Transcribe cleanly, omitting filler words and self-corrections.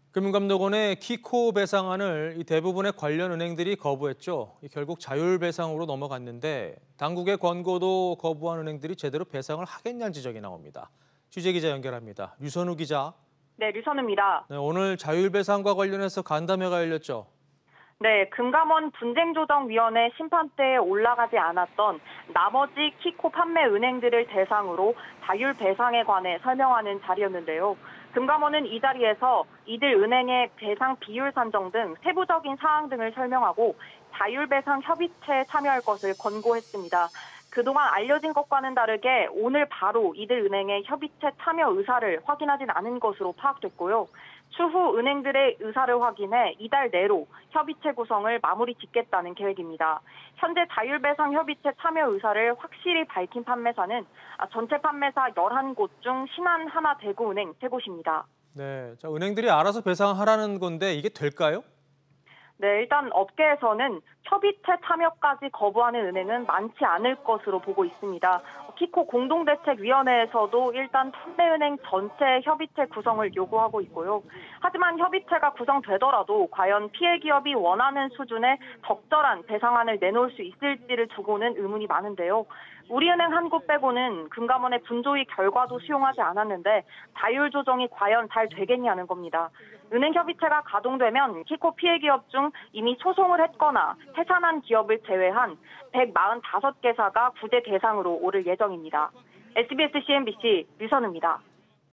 금융감독원의 키코 배상안을 대부분의 관련 은행들이 거부했죠. 결국 자율 배상으로 넘어갔는데 당국의 권고도 거부한 은행들이 제대로 배상을 하겠냐는 지적이 나옵니다. 취재 기자 연결합니다. 류선우 기자. 네, 류선우입니다. 네, 오늘 자율 배상과 관련해서 간담회가 열렸죠. 네, 금감원 분쟁조정위원회 심판대에 올라가지 않았던 나머지 키코 판매 은행들을 대상으로 자율 배상에 관해 설명하는 자리였는데요. 금감원은 이 자리에서 이들 은행의 배상 비율 산정 등 세부적인 사항 등을 설명하고 자율 배상 협의체에 참여할 것을 권고했습니다. 그동안 알려진 것과는 다르게 오늘 바로 이들 은행의 협의체 참여 의사를 확인하진 않은 것으로 파악됐고요. 추후 은행들의 의사를 확인해 이달 내로 협의체 구성을 마무리 짓겠다는 계획입니다. 현재 자율배상 협의체 참여 의사를 확실히 밝힌 판매사는 전체 판매사 11곳 중 신한하나대구은행 3곳입니다. 네, 자, 은행들이 알아서 배상하라는 건데 이게 될까요? 네, 일단 업계에서는 협의체 참여까지 거부하는 은행은 많지 않을 것으로 보고 있습니다. 키코 공동대책위원회에서도 일단 판매은행 전체 협의체 구성을 요구하고 있고요. 하지만 협의체가 구성되더라도 과연 피해 기업이 원하는 수준의 적절한 배상안을 내놓을 수 있을지를 두고는 의문이 많은데요. 우리은행 한 곳 빼고는 금감원의 분조위 결과도 수용하지 않았는데 자율 조정이 과연 잘 되겠냐는 겁니다. 은행 협의체가 가동되면 키코 피해 기업 중 이미 소송을 했거나 해산한 기업을 제외한 145개사가 구제 대상으로 오를 예정입니다. SBS CNBC 류선우입니다.